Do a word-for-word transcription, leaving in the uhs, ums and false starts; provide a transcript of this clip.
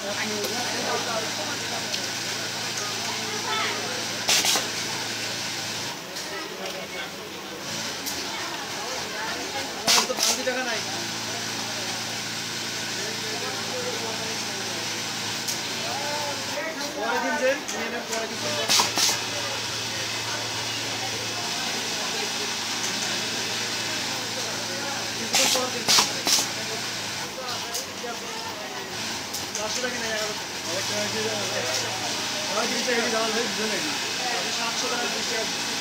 টাকা নাই পরে দিন যে নিয়ে নেন পরে দিন পাঁচশো টাকা নেই এগারোশো সাতশো টাকা